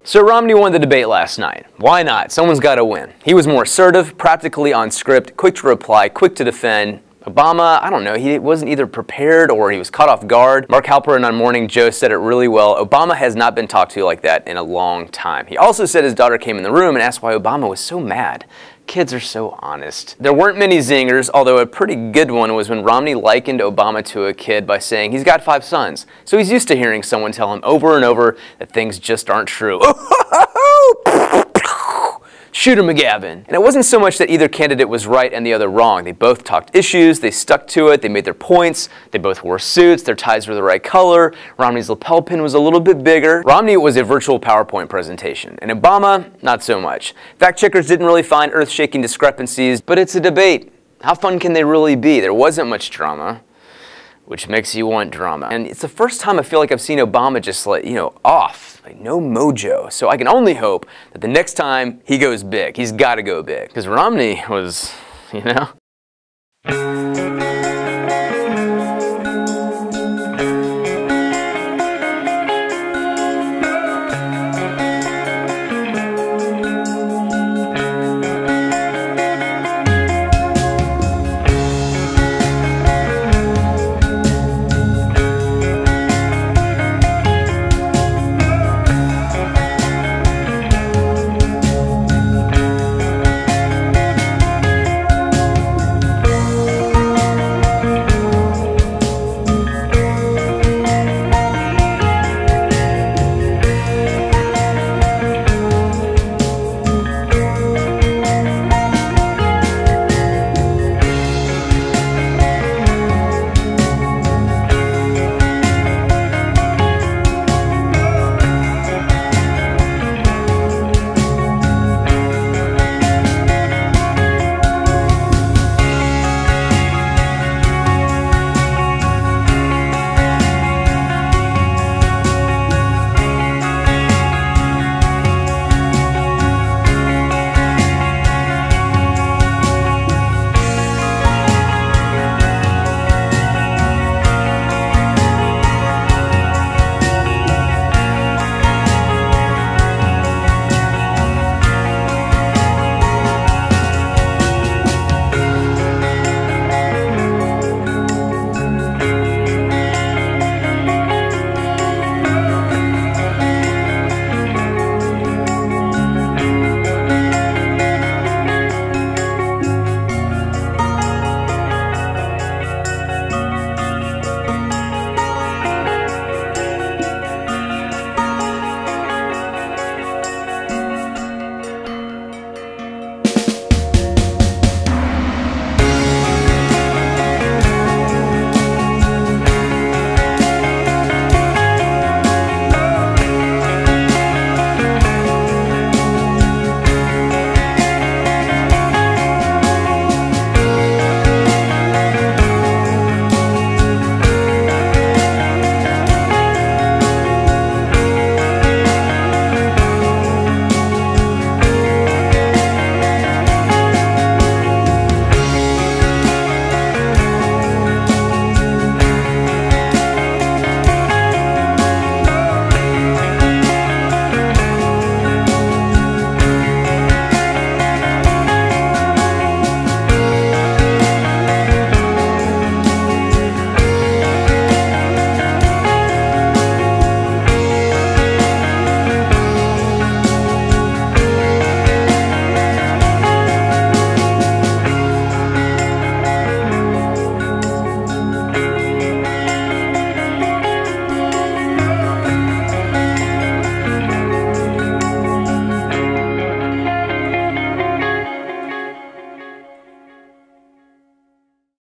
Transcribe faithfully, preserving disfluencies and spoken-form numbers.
So Romney won the debate last night. Why not? Someone's got to win. He was more assertive, practically on script, quick to reply, quick to defend. Obama, I don't know, he wasn't either prepared or he was caught off guard. Mark Halperin on Morning Joe said it really well. Obama has not been talked to like that in a long time. He also said his daughter came in the room and asked why Obama was so mad. Kids are so honest. There weren't many zingers, although a pretty good one was when Romney likened Obama to a kid by saying he's got five sons. So he's used to hearing someone tell him over and over that things just aren't true. Shoot him, McGavin. And it wasn't so much that either candidate was right and the other wrong. They both talked issues, they stuck to it, they made their points, they both wore suits, their ties were the right color, Romney's lapel pin was a little bit bigger. Romney was a virtual PowerPoint presentation, and Obama, not so much. Fact checkers didn't really find earth-shaking discrepancies, but it's a debate. How fun can they really be? There wasn't much drama, which makes you want drama. And it's the first time I feel like I've seen Obama just like, you know, off, like no mojo. So I can only hope that the next time he goes big, he's got to go big. Because Romney was, you know.